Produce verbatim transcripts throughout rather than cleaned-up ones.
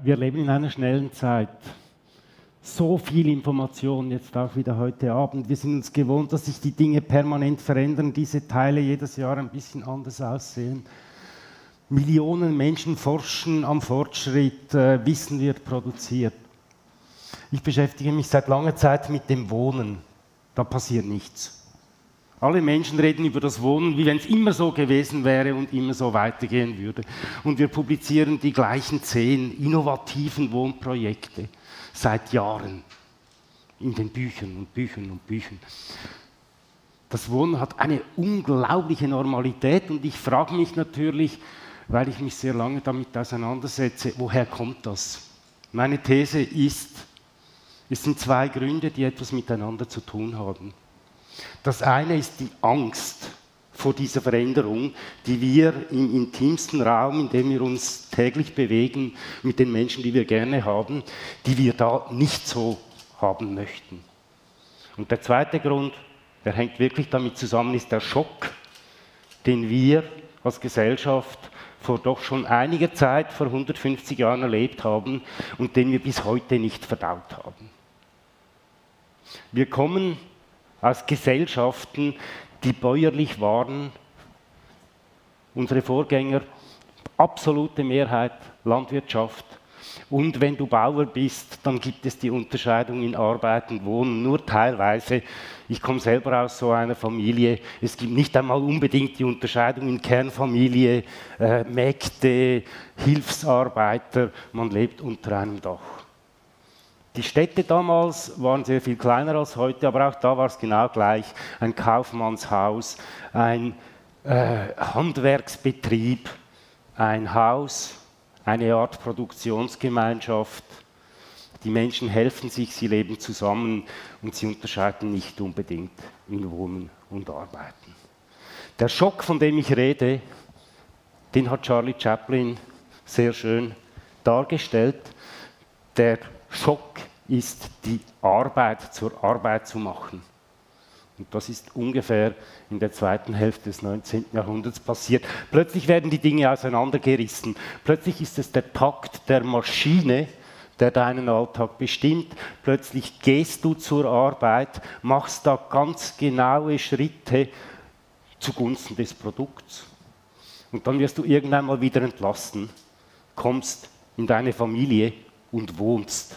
Wir leben in einer schnellen Zeit. So viel Information jetzt auch wieder heute Abend. Wir sind uns gewohnt, dass sich die Dinge permanent verändern, diese Teile jedes Jahr ein bisschen anders aussehen. Millionen Menschen forschen am Fortschritt, äh, Wissen wird produziert. Ich beschäftige mich seit langer Zeit mit dem Wohnen. Da passiert nichts. Alle Menschen reden über das Wohnen, wie wenn es immer so gewesen wäre und immer so weitergehen würde. Und wir publizieren die gleichen zehn innovativen Wohnprojekte seit Jahren in den Büchern und Büchern und Büchern. Das Wohnen hat eine unglaubliche Normalität und ich frage mich natürlich, weil ich mich sehr lange damit auseinandersetze, woher kommt das? Meine These ist, es sind zwei Gründe, die etwas miteinander zu tun haben. Das eine ist die Angst vor dieser Veränderung, die wir im intimsten Raum, in dem wir uns täglich bewegen, mit den Menschen, die wir gerne haben, die wir da nicht so haben möchten. Und der zweite Grund, der hängt wirklich damit zusammen, ist der Schock, den wir als Gesellschaft vor doch schon einiger Zeit, vor hundertfünfzig Jahren erlebt haben und den wir bis heute nicht verdaut haben. Wir kommen aus Gesellschaften, die bäuerlich waren, unsere Vorgänger, absolute Mehrheit Landwirtschaft. Und wenn du Bauer bist, dann gibt es die Unterscheidung in Arbeit und Wohnen nur teilweise. Ich komme selber aus so einer Familie. Es gibt nicht einmal unbedingt die Unterscheidung in Kernfamilie, äh, Mägde, Hilfsarbeiter. Man lebt unter einem Dach. Die Städte damals waren sehr viel kleiner als heute, aber auch da war es genau gleich. Ein Kaufmannshaus, ein äh, Handwerksbetrieb, ein Haus, eine Art Produktionsgemeinschaft. Die Menschen helfen sich, sie leben zusammen und sie unterscheiden nicht unbedingt in Wohnen und Arbeiten. Der Schock, von dem ich rede, den hat Charlie Chaplin sehr schön dargestellt. Der Schock ist, die Arbeit zur Arbeit zu machen. Und das ist ungefähr in der zweiten Hälfte des neunzehnten Jahrhunderts passiert. Plötzlich werden die Dinge auseinandergerissen. Plötzlich ist es der Takt der Maschine, der deinen Alltag bestimmt. Plötzlich gehst du zur Arbeit, machst da ganz genaue Schritte zugunsten des Produkts. Und dann wirst du irgendwann mal wieder entlassen, kommst in deine Familie und wohnst.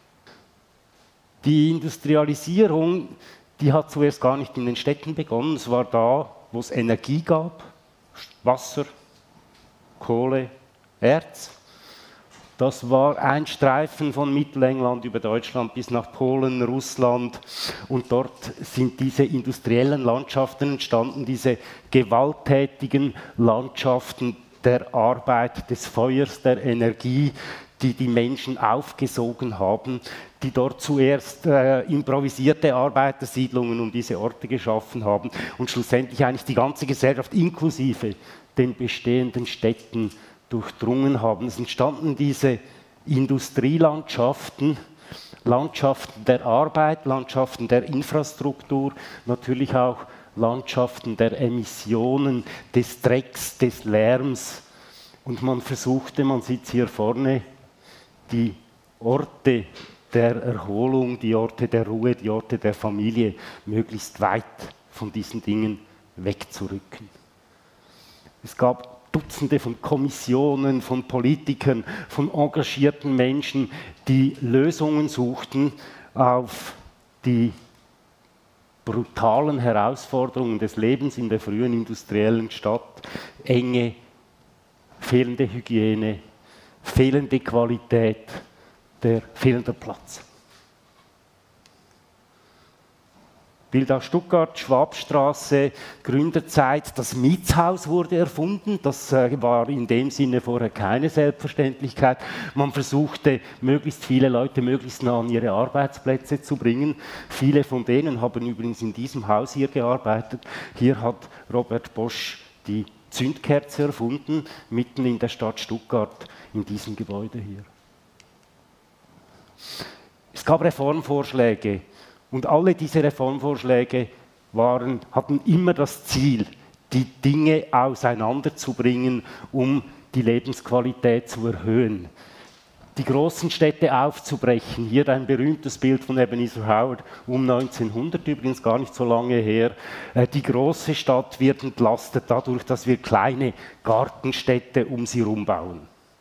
Die Industrialisierung, die hat zuerst gar nicht in den Städten begonnen. Es war da, wo es Energie gab, Wasser, Kohle, Erz. Das war ein Streifen von Mittelengland über Deutschland bis nach Polen, Russland. Und dort sind diese industriellen Landschaften entstanden, diese gewalttätigen Landschaften der Arbeit, des Feuers, der Energie, die die Menschen aufgesogen haben, die dort zuerst äh, improvisierte Arbeitersiedlungen um diese Orte geschaffen haben und schlussendlich eigentlich die ganze Gesellschaft inklusive den bestehenden Städten durchdrungen haben. Es entstanden diese Industrielandschaften, Landschaften der Arbeit, Landschaften der Infrastruktur, natürlich auch Landschaften der Emissionen, des Drecks, des Lärms. Und man versuchte, man sitzt hier vorne, die Orte der Erholung, die Orte der Ruhe, die Orte der Familie möglichst weit von diesen Dingen wegzurücken. Es gab Dutzende von Kommissionen, von Politikern, von engagierten Menschen, die Lösungen suchten auf die brutalen Herausforderungen des Lebens in der frühen industriellen Stadt. Enge, fehlende Hygiene, fehlende Qualität, der fehlende Platz. Bild aus Stuttgart, Schwabstraße, Gründerzeit, das Mietshaus wurde erfunden. Das äh, war in dem Sinne vorher keine Selbstverständlichkeit. Man versuchte, möglichst viele Leute möglichst nah an ihre Arbeitsplätze zu bringen. Viele von denen haben übrigens in diesem Haus hier gearbeitet. Hier hat Robert Bosch die Zündkerze erfunden, mitten in der Stadt Stuttgart, in diesem Gebäude hier. Es gab Reformvorschläge. Und alle diese Reformvorschläge waren, hatten immer das Ziel, die Dinge auseinanderzubringen, um die Lebensqualität zu erhöhen. die großen Städte aufzubrechen. Hier ein berühmtes Bild von Ebenezer Howard, um neunzehnhundert, übrigens gar nicht so lange her. Die große Stadt wird entlastet dadurch, dass wir kleine Gartenstädte um sie herum bauen.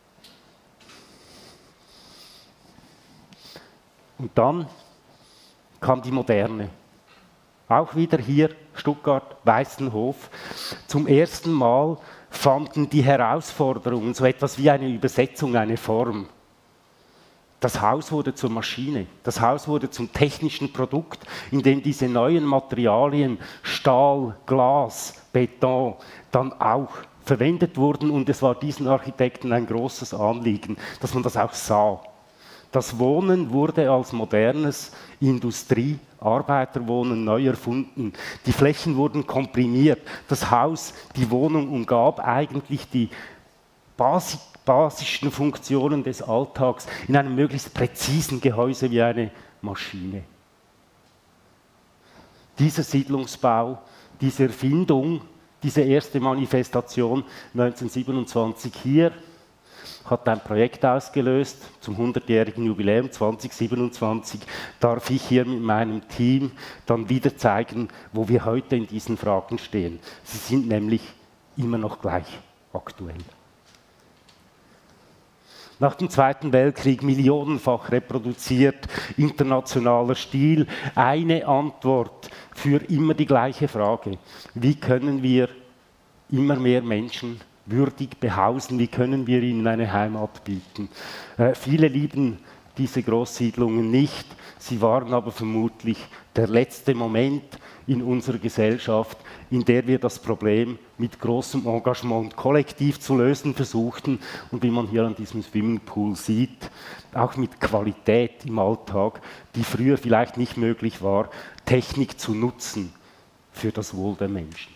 Und dann kam die Moderne. Auch wieder hier, Stuttgart, Weißenhof. Zum ersten Mal fanden die Herausforderungen so etwas wie eine Übersetzung, eine Form. Das Haus wurde zur Maschine, das Haus wurde zum technischen Produkt, in dem diese neuen Materialien, Stahl, Glas, Beton, dann auch verwendet wurden. Und es war diesen Architekten ein großes Anliegen, dass man das auch sah. Das Wohnen wurde als modernes Industrie, Arbeiterwohnen neu erfunden. Die Flächen wurden komprimiert. Das Haus, die Wohnung umgab eigentlich die Basis basischen Funktionen des Alltags in einem möglichst präzisen Gehäuse wie eine Maschine. Dieser Siedlungsbau, diese Erfindung, diese erste Manifestation neunzehnhundertsiebenundzwanzig hier, hat ein Projekt ausgelöst zum hundertjährigen Jubiläum zweitausendsiebenundzwanzig. Darf ich hier mit meinem Team dann wieder zeigen, wo wir heute in diesen Fragen stehen. Sie sind nämlich immer noch gleich aktuell. Nach dem Zweiten Weltkrieg millionenfach reproduziert, internationaler Stil, eine Antwort für immer die gleiche Frage. Wie können wir immer mehr Menschen würdig behausen? Wie können wir ihnen eine Heimat bieten? Äh, viele lieben diese Großsiedlungen nicht. Sie waren aber vermutlich der letzte Moment in unserer Gesellschaft, in der wir das Problem mit großem Engagement kollektiv zu lösen versuchten und wie man hier an diesem Swimmingpool sieht, auch mit Qualität im Alltag, die früher vielleicht nicht möglich war, Technik zu nutzen für das Wohl der Menschen.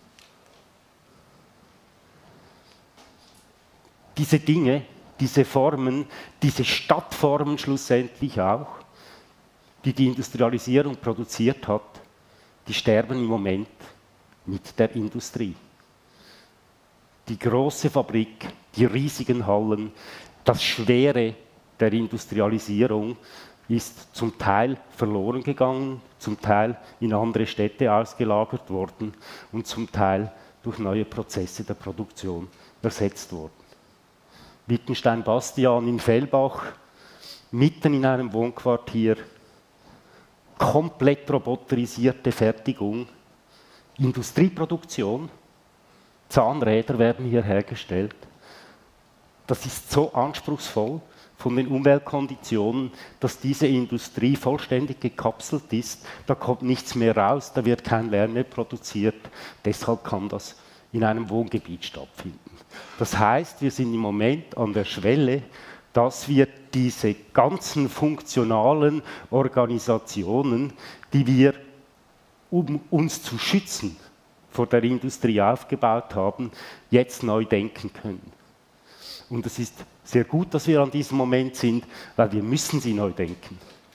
Diese Dinge, diese Formen, diese Stadtformen schlussendlich auch, die die Industrialisierung produziert hat, die sterben im Moment mit der Industrie. Die große Fabrik, die riesigen Hallen, das Schwere der Industrialisierung ist zum Teil verloren gegangen, zum Teil in andere Städte ausgelagert worden und zum Teil durch neue Prozesse der Produktion ersetzt worden. Wittgenstein-Bastian in Fellbach, mitten in einem Wohnquartier, komplett roboterisierte Fertigung, Industrieproduktion, Zahnräder werden hier hergestellt. Das ist so anspruchsvoll von den Umweltkonditionen, dass diese Industrie vollständig gekapselt ist. Da kommt nichts mehr raus, da wird kein Lärm mehr produziert. Deshalb kann das in einem Wohngebiet stattfinden. Das heißt, wir sind im Moment an der Schwelle, dass wir diese ganzen funktionalen Organisationen, die wir, um uns zu schützen, vor der Industrie aufgebaut haben, jetzt neu denken können. Und es ist sehr gut, dass wir an diesem Moment sind, weil wir müssen sie neu denken.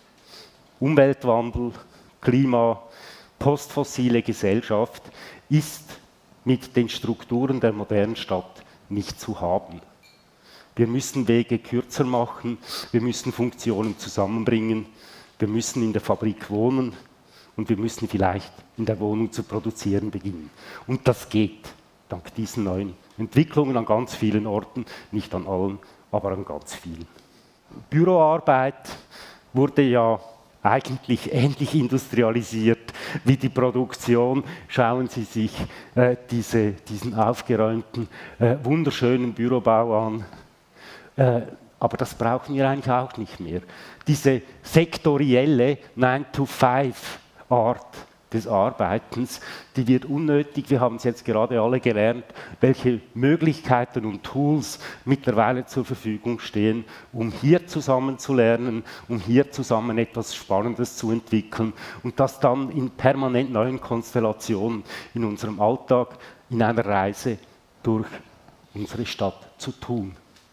Umweltwandel, Klima, postfossile Gesellschaft ist mit den Strukturen der modernen Stadt nicht zu haben. Wir müssen Wege kürzer machen, wir müssen Funktionen zusammenbringen, wir müssen in der Fabrik wohnen und wir müssen vielleicht in der Wohnung zu produzieren beginnen. Und das geht dank diesen neuen Entwicklungen an ganz vielen Orten, nicht an allen, aber an ganz vielen. Büroarbeit wurde ja eigentlich ähnlich industrialisiert wie die Produktion. Schauen Sie sich äh, diese, diesen aufgeräumten, äh, wunderschönen Bürobau an. Äh, aber das brauchen wir eigentlich auch nicht mehr. Diese sektorielle nine to five Art des Arbeitens, die wird unnötig. Wir haben es jetzt gerade alle gelernt, welche Möglichkeiten und Tools mittlerweile zur Verfügung stehen, um hier zusammen zu lernen, um hier zusammen etwas Spannendes zu entwickeln und das dann in permanent neuen Konstellationen in unserem Alltag, in einer Reise durch unsere Stadt zu tun.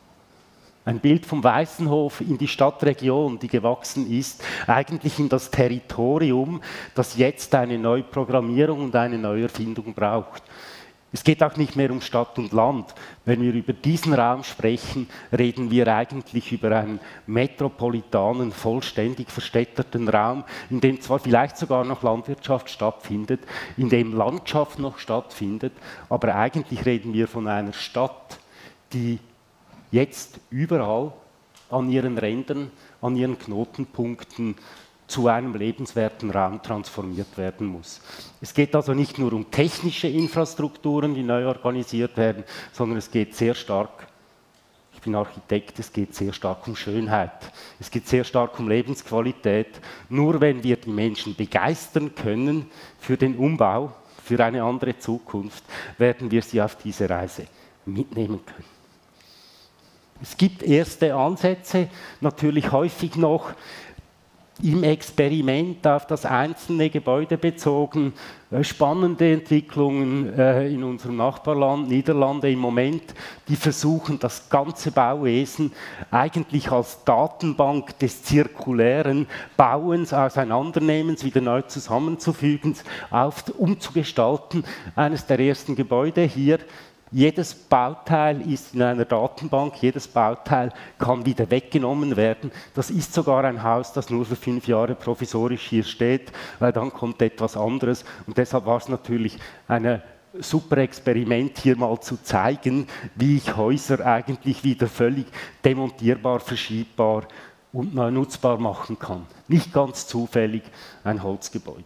Ein Bild vom Weißenhof in die Stadtregion, die gewachsen ist, eigentlich in das Territorium, das jetzt eine Neuprogrammierung und eine Neuerfindung braucht. Es geht auch nicht mehr um Stadt und Land. Wenn wir über diesen Raum sprechen, reden wir eigentlich über einen metropolitanen, vollständig verstädterten Raum, in dem zwar vielleicht sogar noch Landwirtschaft stattfindet, in dem Landschaft noch stattfindet, aber eigentlich reden wir von einer Stadt, die jetzt überall an ihren Rändern, an ihren Knotenpunkten zu einem lebenswerten Raum transformiert werden muss. Es geht also nicht nur um technische Infrastrukturen, die neu organisiert werden, sondern es geht sehr stark, ich bin Architekt, es geht sehr stark um Schönheit, es geht sehr stark um Lebensqualität. Nur wenn wir die Menschen begeistern können für den Umbau, für eine andere Zukunft, werden wir sie auf diese Reise mitnehmen können. Es gibt erste Ansätze, natürlich häufig noch im Experiment auf das einzelne Gebäude bezogen, äh, spannende Entwicklungen äh, in unserem Nachbarland, Niederlande im Moment, die versuchen, das ganze Bauwesen eigentlich als Datenbank des zirkulären Bauens, Auseinandernehmens, wieder neu zusammenzufügen, auf, umzugestalten. Eines der ersten Gebäude hier. Jedes Bauteil ist in einer Datenbank, jedes Bauteil kann wieder weggenommen werden. Das ist sogar ein Haus, das nur für fünf Jahre provisorisch hier steht, weil dann kommt etwas anderes. Und deshalb war es natürlich ein super Experiment, hier mal zu zeigen, wie ich Häuser eigentlich wieder völlig demontierbar, verschiebbar und neu nutzbar machen kann. Nicht ganz zufällig ein Holzgebäude.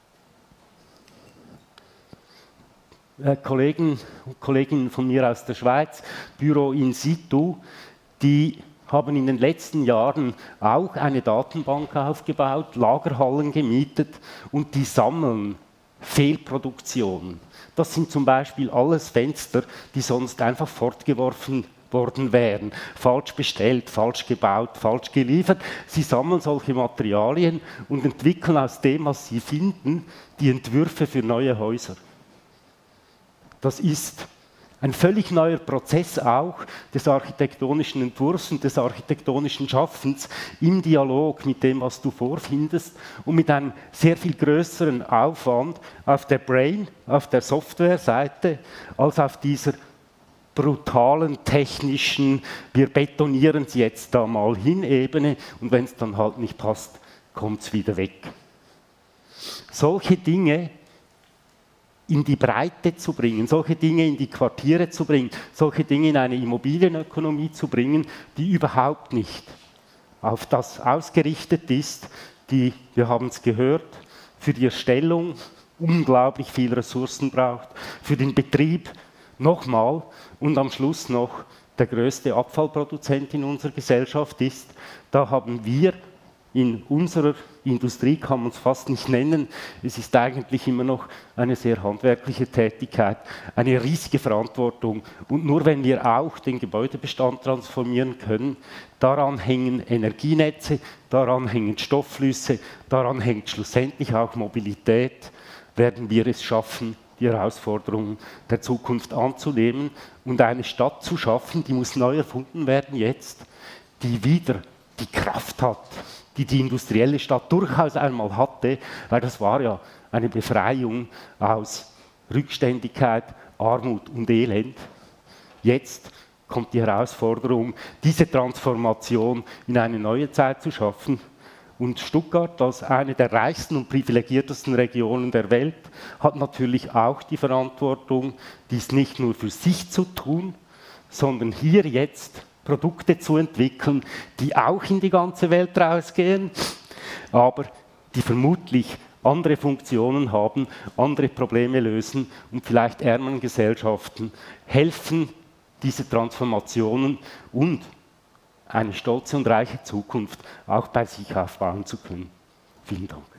Äh, Kollegen und Kolleginnen von mir aus der Schweiz, Büro in situ, die haben in den letzten Jahren auch eine Datenbank aufgebaut, Lagerhallen gemietet und die sammeln Fehlproduktionen. Das sind zum Beispiel alles Fenster, die sonst einfach fortgeworfen worden wären. Falsch bestellt, falsch gebaut, falsch geliefert. Sie sammeln solche Materialien und entwickeln aus dem, was sie finden, die Entwürfe für neue Häuser. Das ist ein völlig neuer Prozess auch des architektonischen Entwurfs und des architektonischen Schaffens im Dialog mit dem, was du vorfindest und mit einem sehr viel größeren Aufwand auf der Brain, auf der Softwareseite, als auf dieser brutalen technischen, wir betonieren es jetzt da mal hin Ebene und wenn es dann halt nicht passt, kommt es wieder weg. Solche Dinge in die Breite zu bringen, solche Dinge in die Quartiere zu bringen, solche Dinge in eine Immobilienökonomie zu bringen, die überhaupt nicht auf das ausgerichtet ist, die, wir haben es gehört, für die Erstellung unglaublich viel Ressourcen braucht, für den Betrieb nochmal und am Schluss noch der größte Abfallproduzent in unserer Gesellschaft ist. Da haben wir in unserer Industrie, kann man es fast nicht nennen, es ist eigentlich immer noch eine sehr handwerkliche Tätigkeit, eine riesige Verantwortung. Und nur wenn wir auch den Gebäudebestand transformieren können, daran hängen Energienetze, daran hängen Stoffflüsse, daran hängt schlussendlich auch Mobilität, werden wir es schaffen, die Herausforderungen der Zukunft anzunehmen und eine Stadt zu schaffen, die muss neu erfunden werden jetzt, die wieder die Kraft hat, die die industrielle Stadt durchaus einmal hatte, weil das war ja eine Befreiung aus Rückständigkeit, Armut und Elend. Jetzt kommt die Herausforderung, diese Transformation in eine neue Zeit zu schaffen. Und Stuttgart als eine der reichsten und privilegiertesten Regionen der Welt hat natürlich auch die Verantwortung, dies nicht nur für sich zu tun, sondern hier jetzt Produkte zu entwickeln, die auch in die ganze Welt rausgehen, aber die vermutlich andere Funktionen haben, andere Probleme lösen und vielleicht ärmeren Gesellschaften helfen, diese Transformationen und eine stolze und reiche Zukunft auch bei sich aufbauen zu können. Vielen Dank.